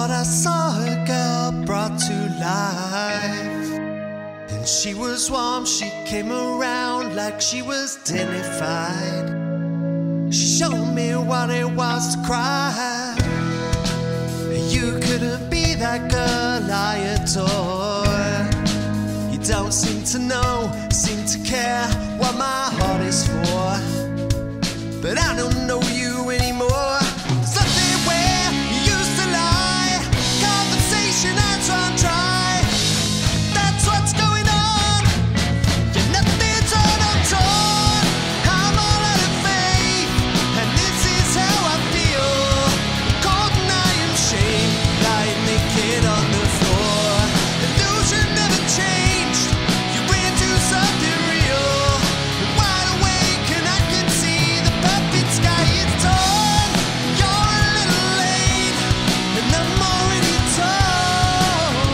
thought I saw a girl brought to life, and she was warm, she came around like she was dignified. She showed me what it was to cry. You couldn't be that girl I adore. You don't seem to know, seem to care what my heart is for. But I don't know you anymore. There's nothing where you used to lie. Conversation that's on try. That's what's going on. You're nothing's on I'm torn. I'm all out of faith, and this is how I feel. Cold and I am shamed, lying naked on the floor. Illusion never changed. You're into something real. You're wide awake and I can see the perfect sky is torn. You're a little late, and I'm already torn.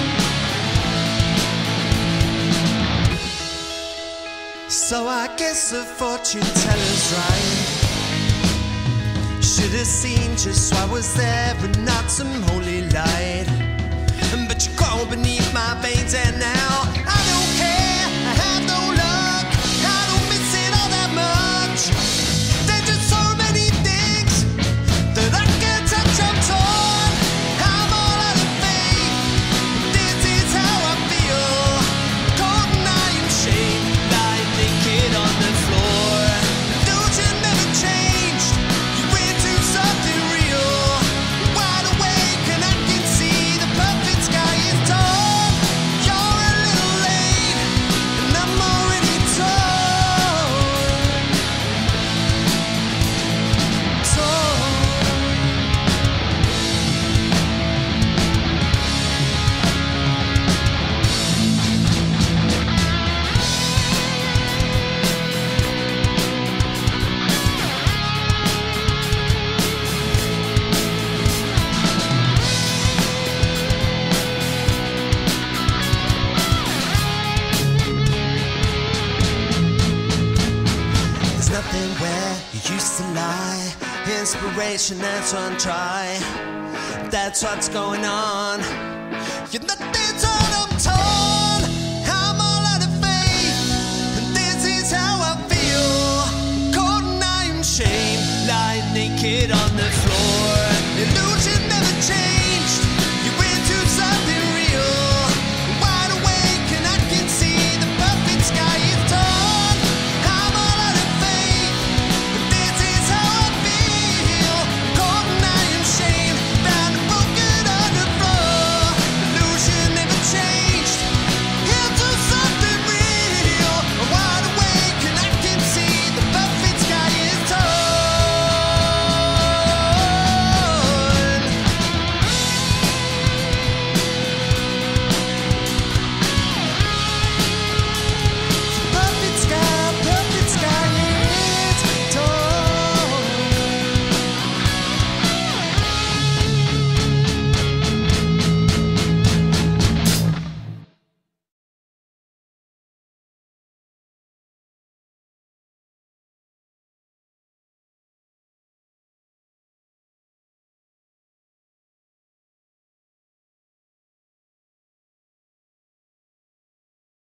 So I guess the fortune teller's right. Should have seen just what was there and not some holy light. But you crawl beneath my veins and now I don't care, I have no luck, I don't miss it all that much. There's just so many things that I can't touch, I'm torn. I'm all out of faith, this is how I feel. Cold and I am shamed, lying naked on the floor. Illusion never changed, you're into something real. You're wide awake and I can see the perfect sky is torn. You're a little late, and I'm already torn. Torn. There's nothing where you used to lie. Inspiration that's on try. That's what's going on. You're nothing's on